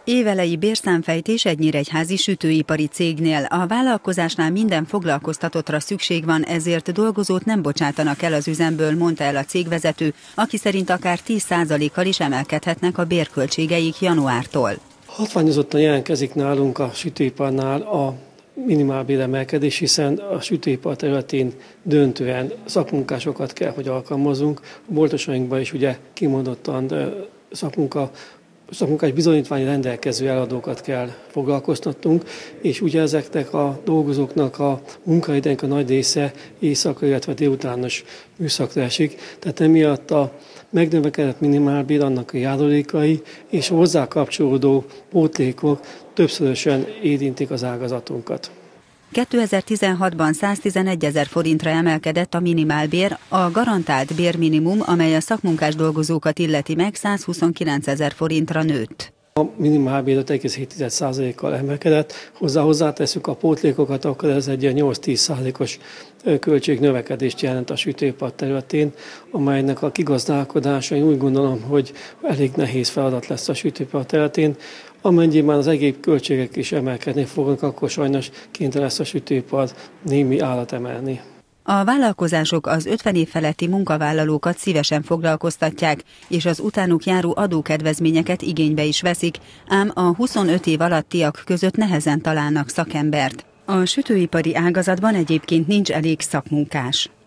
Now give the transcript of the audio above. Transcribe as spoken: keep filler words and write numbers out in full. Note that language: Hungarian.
Évelei bérszámfejtés egy nyíregyházi sütőipari cégnél. A vállalkozásnál minden foglalkoztatottra szükség van, ezért dolgozót nem bocsátanak el az üzemből, mondta el a cégvezető, aki szerint akár tíz százalékkal is emelkedhetnek a bérköltségeik januártól. Hatványozottan jelentkezik nálunk a sütőiparnál a minimálbér emelkedés, hiszen a sütőipar területén döntően szakmunkásokat kell, hogy alkalmazunk. A boltosainkban is ugye kimondottan szakmunka szakmunkás bizonyítványi rendelkező eladókat kell foglalkoztatnunk, és ugye ezeknek a dolgozóknak a munkaidejének a nagy része éjszaka, illetve délutános műszakra esik. Tehát emiatt a megnövekedett minimálbér, annak a járulékai és hozzá kapcsolódó pótlékok többszörösen érintik az ágazatunkat. kétezer-tizenhatban száztizenegyezer forintra emelkedett a minimálbér, a garantált bérminimum, amely a szakmunkás dolgozókat illeti meg, százhuszonkilencezer forintra nőtt. A minimálbér öt egész hét százalékkal emelkedett, hozzá hozzátesszük a pótlékokat, akkor ez egy nyolc-tíz százalékos költségnövekedést jelent a sütőipar területén, amelynek a kigazdálkodása, én úgy gondolom, hogy elég nehéz feladat lesz a sütőipar területén. Amennyiben az egyéb költségek is emelkedni fognak, akkor sajnos kénytelen lesz a sütőipar némi árat emelni. A vállalkozások az ötven év feletti munkavállalókat szívesen foglalkoztatják, és az utánuk járó adókedvezményeket igénybe is veszik, ám a huszonöt év alattiak között nehezen találnak szakembert. A sütőipari ágazatban egyébként nincs elég szakmunkás.